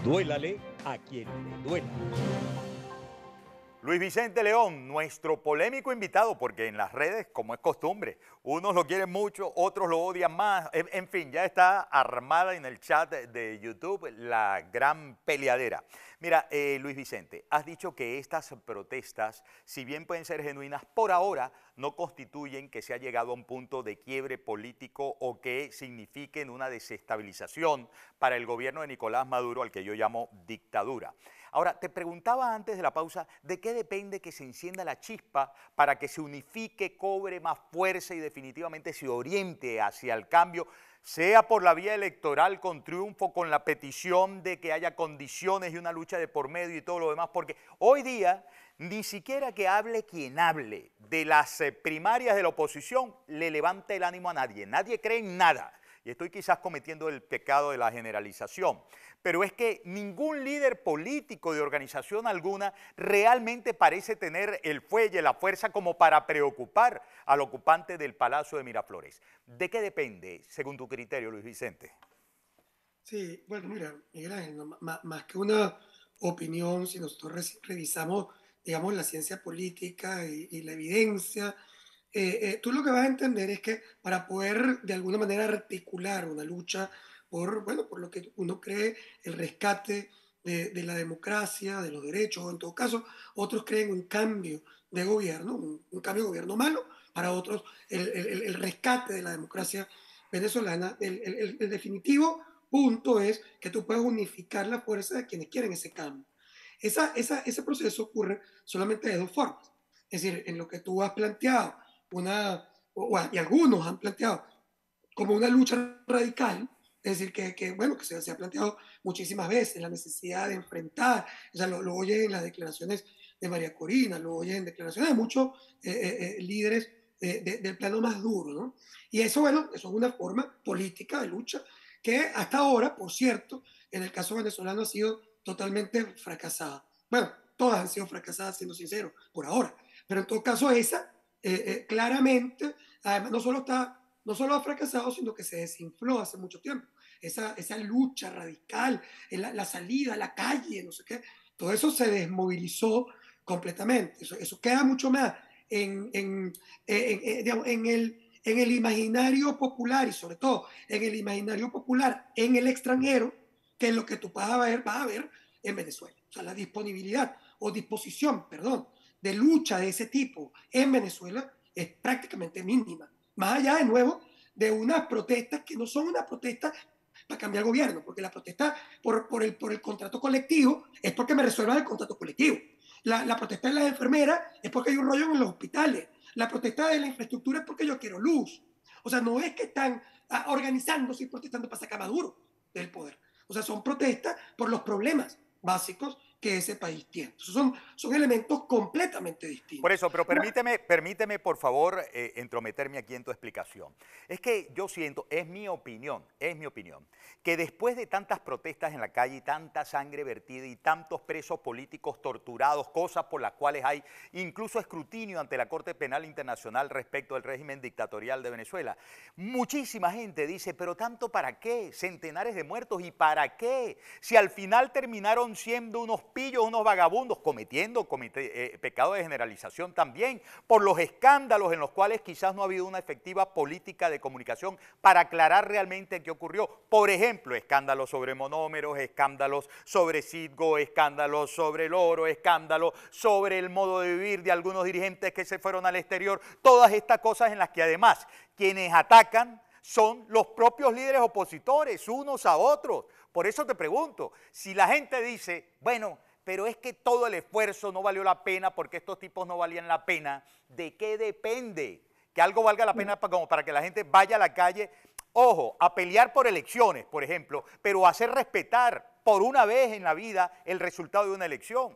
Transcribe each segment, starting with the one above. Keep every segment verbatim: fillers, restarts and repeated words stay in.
Duélale a quien le duela. Luis Vicente León, nuestro polémico invitado, porque en las redes, como es costumbre, unos lo quieren mucho, otros lo odian más. En, en fin, ya está armada en el chat de YouTube la gran peleadera. Mira, eh, Luis Vicente, has dicho que estas protestas, si bien pueden ser genuinas, por ahora no constituyen que se ha llegado a un punto de quiebre político o que signifiquen una desestabilización para el gobierno de Nicolás Maduro, al que yo llamo dictadura. Ahora, te preguntaba antes de la pausa, ¿de qué depende que se encienda la chispa para que se unifique, cobre más fuerza y definitivamente se oriente hacia el cambio, sea por la vía electoral con triunfo, con la petición de que haya condiciones y una lucha de por medio y todo lo demás? Porque hoy día, ni siquiera que hable quien hable de las eh, primarias de la oposición le levanta el ánimo a nadie. Nadie cree en nada. Y estoy quizás cometiendo el pecado de la generalización, pero es que ningún líder político de organización alguna realmente parece tener el fuelle, la fuerza como para preocupar al ocupante del Palacio de Miraflores. ¿De qué depende, según tu criterio, Luis Vicente? Sí, bueno, mira, Miguel Ángel, no, ma- más que una opinión, si nosotros revisamos, digamos, la ciencia política y, y la evidencia, eh, eh, tú lo que vas a entender es que para poder de alguna manera articular una lucha por, bueno, por lo que uno cree el rescate de, de la democracia, de los derechos, o en todo caso, otros creen un cambio de gobierno, un, un cambio de gobierno malo, para otros el, el- el rescate de la democracia venezolana, el, el- el- el definitivo punto es que tú puedes unificar la fuerza de quienes quieren ese cambio. Esa, esa, ese proceso ocurre solamente de dos formas. Es decir, en lo que tú has planteado, una, o, y algunos han planteado como una lucha radical, es decir, que, que bueno, que se, se, ha planteado muchísimas veces la necesidad de enfrentar, o sea, lo, lo oye en las declaraciones de María Corina, lo oye en declaraciones de muchos eh, eh, eh, líderes de, de, del plano más duro, ¿no? Y eso, bueno, eso es una forma política de lucha que hasta ahora, por cierto, en el caso venezolano ha sido totalmente fracasada. Bueno, todas han sido fracasadas, siendo sincero, por ahora. Pero en todo caso, esa eh, eh, claramente, además, no solo, está, no solo ha fracasado, sino que se desinfló hace mucho tiempo. Esa, esa lucha radical, la, la salida a la calle, no sé qué, todo eso se desmovilizó completamente. Eso, eso queda mucho más en, en, en, en, digamos, en el en el imaginario popular y sobre todo en el imaginario popular en el extranjero, que es lo que tú vas a ver, vas a ver en Venezuela. O sea, la disponibilidad o disposición, perdón, de lucha de ese tipo en Venezuela es prácticamente mínima. Más allá, de nuevo, de unas protestas que no son unas protestas para cambiar el gobierno, porque la protesta por, por, el, por el contrato colectivo es porque me resuelvan el contrato colectivo. La, la protesta de las enfermeras es porque hay un rollo en los hospitales. La protesta de la infraestructura es porque yo quiero luz. O sea, no es que están ah, organizándose y protestando para sacar a Maduro del poder. O sea, son protestas por los problemas básicos que ese país tiene. Entonces son, son elementos completamente Por distintos. eso, pero permíteme, permíteme por favor eh, entrometerme aquí en tu explicación. Es que yo siento, es mi opinión, es mi opinión, que después de tantas protestas en la calle y tanta sangre vertida y tantos presos políticos torturados, cosas por las cuales hay incluso escrutinio ante la Corte Penal Internacional respecto al régimen dictatorial de Venezuela, muchísima gente dice, pero tanto para qué, centenares de muertos y para qué, si al final terminaron siendo unos pillos, unos vagabundos, cometiendo comité, eh, pecado de generalización también, por los escándalos en los cuales quizás no ha habido una efectiva política de comunicación para aclarar realmente qué ocurrió. Por ejemplo, escándalos sobre monómeros, escándalos sobre Citgo, escándalos sobre el oro, escándalos sobre el modo de vivir de algunos dirigentes que se fueron al exterior, todas estas cosas en las que además quienes atacan son los propios líderes opositores, unos a otros. Por eso te pregunto, si la gente dice, bueno, pero es que todo el esfuerzo no valió la pena porque estos tipos no valían la pena, ¿de qué depende? Que algo valga la pena para, como para que la gente vaya a la calle, ojo, a pelear por elecciones, por ejemplo, pero hacer respetar por una vez en la vida el resultado de una elección.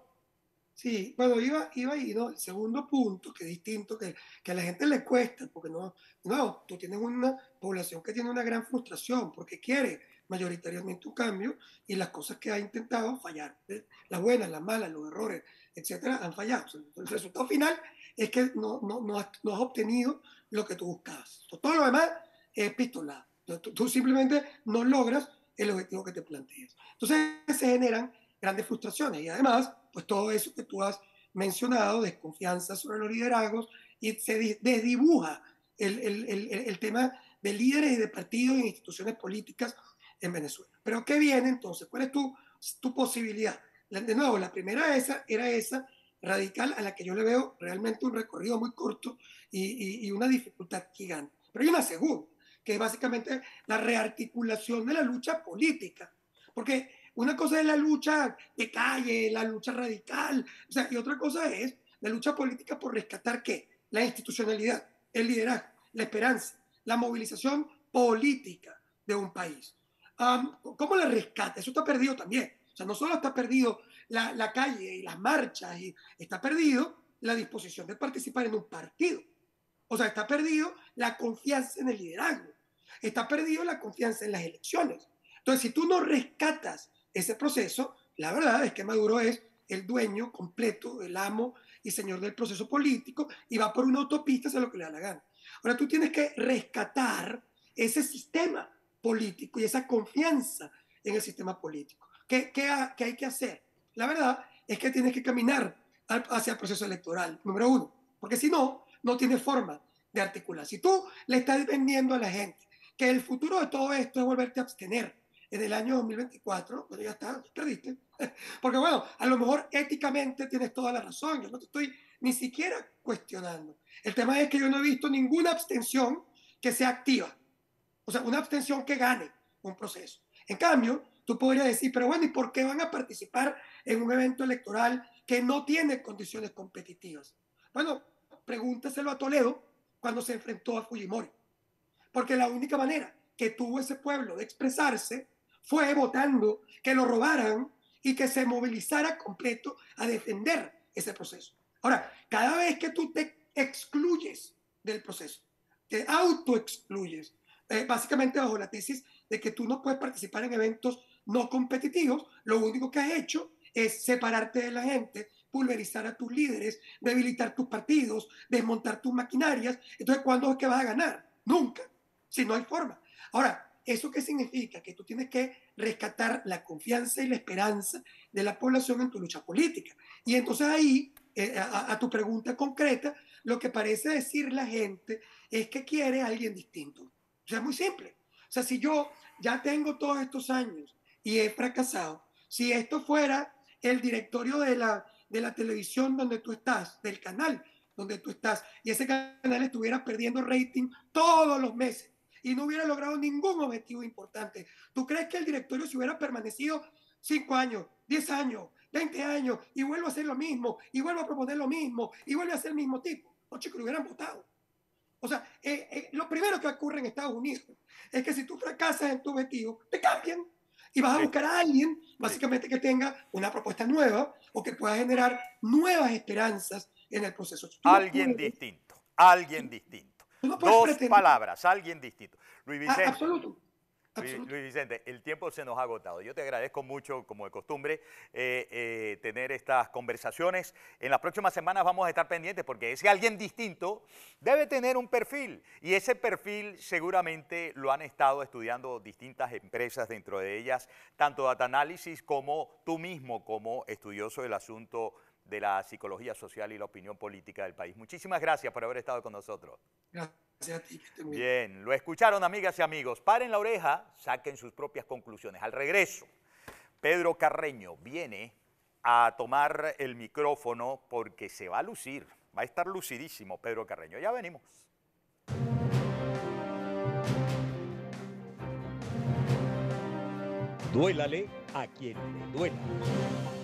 Sí, bueno, iba, iba ahí, ¿no? El segundo punto, que es distinto, que, que a la gente le cuesta, porque no, no, tú tienes una población que tiene una gran frustración, porque quiere mayoritariamente un cambio, y las cosas que ha intentado fallar, ¿eh? Las buenas, las malas, los errores, etcétera, han fallado. O sea, el resultado final es que no, no, no, has, no has obtenido lo que tú buscabas. Todo lo demás es pistolado. Tú, tú simplemente no logras el objetivo que te planteas. Entonces se generan grandes frustraciones y además, pues todo eso que tú has mencionado, desconfianza sobre los liderazgos, y se desdibuja el, el, el, el tema de líderes y de partidos e instituciones políticas en Venezuela. Pero ¿qué viene entonces? ¿Cuál es tu, tu posibilidad? De nuevo, la primera esa, era esa radical, a la que yo le veo realmente un recorrido muy corto y, y, y una dificultad gigante. Pero hay una segunda, que es básicamente la rearticulación de la lucha política. Porque una cosa es la lucha de calle, la lucha radical, o sea, y otra cosa es la lucha política por rescatar ¿qué? La institucionalidad, el liderazgo, la esperanza, la movilización política de un país. Um, ¿Cómo la rescata? Eso está perdido también. O sea, no solo está perdido la, la calle y las marchas, y está perdido la disposición de participar en un partido. O sea, está perdido la confianza en el liderazgo. Está perdido la confianza en las elecciones. Entonces, si tú no rescatas ese proceso, la verdad es que Maduro es el dueño completo, el amo y señor del proceso político y va por una autopista, hace lo que le da la gana. Ahora tú tienes que rescatar ese sistema político y esa confianza en el sistema político. ¿Qué, qué, ha, qué hay que hacer? La verdad es que tienes que caminar hacia el proceso electoral, número uno, porque si no, no tiene forma de articular. Si tú le estás vendiendo a la gente que el futuro de todo esto es volverte a abstener en el año dos mil veinticuatro, bueno, ya está, perdiste. Porque bueno, a lo mejor éticamente tienes toda la razón, yo no te estoy ni siquiera cuestionando. El tema es que yo no he visto ninguna abstención que sea activa, o sea, una abstención que gane un proceso. En cambio, tú podrías decir, pero bueno, ¿y por qué van a participar en un evento electoral que no tiene condiciones competitivas? Bueno, pregúntaselo a Toledo cuando se enfrentó a Fujimori. Porque la única manera que tuvo ese pueblo de expresarse fue votando que lo robaran y que se movilizara completo a defender ese proceso. Ahora, cada vez que tú te excluyes del proceso, te autoexcluyes, eh, básicamente bajo la tesis de que tú no puedes participar en eventos no competitivos, lo único que has hecho es separarte de la gente, pulverizar a tus líderes, debilitar tus partidos, desmontar tus maquinarias. Entonces, ¿cuándo es que vas a ganar? Nunca, si no hay forma. Ahora, ¿eso qué significa? Que tú tienes que rescatar la confianza y la esperanza de la población en tu lucha política. Y entonces ahí, eh, a, a tu pregunta concreta, lo que parece decir la gente es que quiere a alguien distinto. O sea, es muy simple. O sea, si yo ya tengo todos estos años y he fracasado, si esto fuera el directorio de la, de la televisión donde tú estás, del canal donde tú estás, y ese canal estuviera perdiendo rating todos los meses y no hubiera logrado ningún objetivo importante, ¿tú crees que el directorio se hubiera permanecido cinco años, diez años, veinte años y vuelve a hacer lo mismo, y vuelve a proponer lo mismo, y vuelve a hacer el mismo tipo? No, chicos, lo hubieran votado. O sea, eh, eh, lo primero que ocurre en Estados Unidos es que si tú fracasas en tu objetivo, te cambian y vas a buscar a alguien, básicamente, que tenga una propuesta nueva o que pueda generar nuevas esperanzas en el proceso. Tú alguien no puedes, distinto, alguien tú, distinto. tú no puedes Dos pretender, palabras, alguien distinto. Luis a, Vicente. absoluto, Luis, absoluto. Luis Vicente, el tiempo se nos ha agotado. Yo te agradezco mucho, como de costumbre, eh, eh, tener estas conversaciones. En las próximas semanas vamos a estar pendientes porque ese alguien distinto debe tener un perfil y ese perfil seguramente lo han estado estudiando distintas empresas, dentro de ellas tanto Data Analysis como tú mismo como estudioso del asunto de la psicología social y la opinión política del país. Muchísimas gracias por haber estado con nosotros. Gracias a ti, que estés muy bien. Bien, lo escucharon, amigas y amigos. Paren la oreja, saquen sus propias conclusiones. Al regreso, Pedro Carreño viene a tomar el micrófono porque se va a lucir. Va a estar lucidísimo Pedro Carreño. Ya venimos. Duélale a quien le duela.